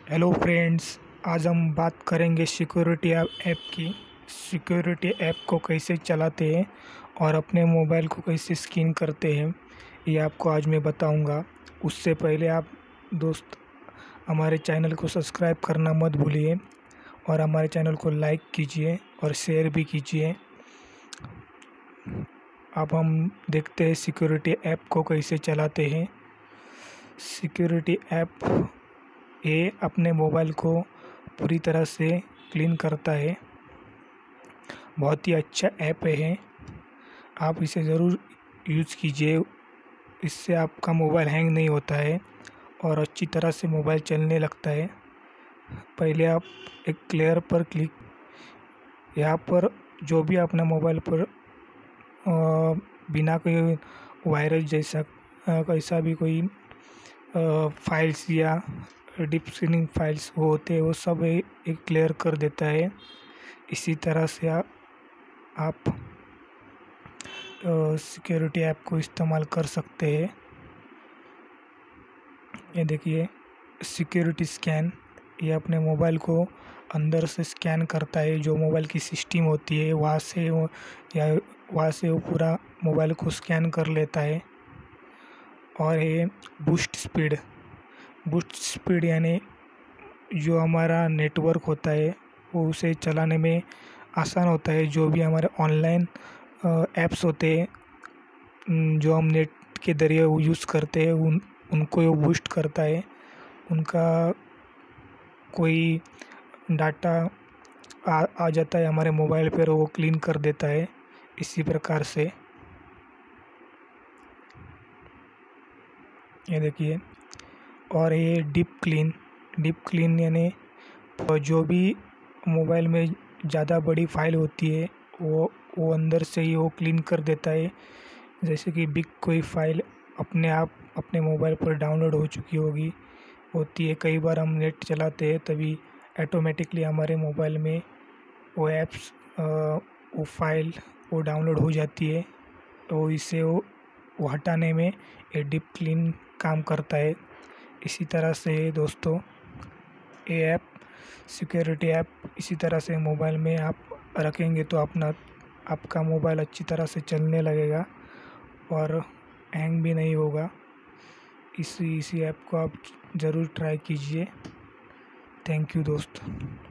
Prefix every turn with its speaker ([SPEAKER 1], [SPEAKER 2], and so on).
[SPEAKER 1] Hello friends, आज हम बात करेंगे सिक्योरिटी ऐप की। सिक्योरिटी ऐप को कैसे चलाते हैं और अपने मोबाइल को कैसे स्कैन करते हैं, ये आपको आज मैं बताऊंगा। उससे पहले आप दोस्त हमारे चैनल को सब्सक्राइब करना मत भूलिए और हमारे चैनल को लाइक कीजिए और शेयर भी कीजिए। अब हम देखते हैं सिक्योरिटी ऐप को कैसे चलाते हैं। सिक्योरिटी ऐप ये अपने मोबाइल को पूरी तरह से क्लीन करता है। बहुत ही अच्छा ऐप है, आप इसे ज़रूर यूज़ कीजिए। इससे आपका मोबाइल हैंग नहीं होता है और अच्छी तरह से मोबाइल चलने लगता है। पहले आप एक क्लियर पर क्लिक, यहाँ पर जो भी अपना मोबाइल पर बिना कोई वायरस जैसा कैसा भी कोई फाइल्स या डीप स्कैनिंग फाइल्स वो होते हैं, वो सब एक क्लियर कर देता है। इसी तरह से आप सिक्योरिटी ऐप को इस्तेमाल कर सकते हैं। ये देखिए सिक्योरिटी स्कैन, ये अपने मोबाइल को अंदर से स्कैन करता है। जो मोबाइल की सिस्टम होती है वहाँ से वो पूरा मोबाइल को स्कैन कर लेता है। और ये बूस्ट स्पीड यानी जो हमारा नेटवर्क होता है वो उसे चलाने में आसान होता है। जो भी हमारे ऑनलाइन ऐप्स होते हैं जो हम नेट के ज़रिए यूज़ करते हैं उनको ये बूस्ट करता है। उनका कोई डाटा आ जाता है हमारे मोबाइल पर, वो क्लीन कर देता है इसी प्रकार से। ये देखिए, और ये डीप क्लीन यानी जो भी मोबाइल में ज़्यादा बड़ी फाइल होती है वो अंदर से ही वो क्लीन कर देता है। जैसे कि बिग कोई फाइल अपने आप अपने मोबाइल पर डाउनलोड हो चुकी होती है। कई बार हम नेट चलाते हैं तभी ऑटोमेटिकली हमारे मोबाइल में वो ऐप्स वो फाइल वो डाउनलोड हो जाती है। तो इसे वो हटाने में ये डीप क्लीन काम करता है। इसी तरह से दोस्तों ये ऐप सिक्योरिटी ऐप इसी तरह से मोबाइल में आप रखेंगे तो आपका मोबाइल अच्छी तरह से चलने लगेगा और हैंग भी नहीं होगा। इसी ऐप को आप ज़रूर ट्राई कीजिए। थैंक यू दोस्त।